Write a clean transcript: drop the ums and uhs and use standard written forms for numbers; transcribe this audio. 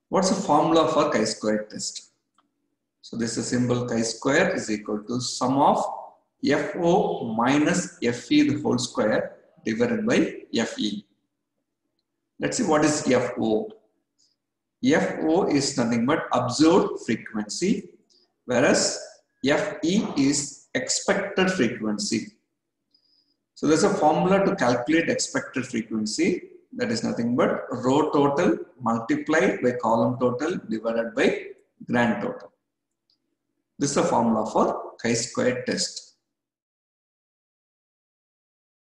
What's the formula for chi-square test? So this is simple. Chi-square is equal to sum of FO minus FE the whole square divided by FE. Let's see what is FO. FO is nothing but observed frequency, whereas FE is expected frequency. So there's a formula to calculate expected frequency, that is nothing but row total multiplied by column total divided by grand total. This is a formula for chi-square test.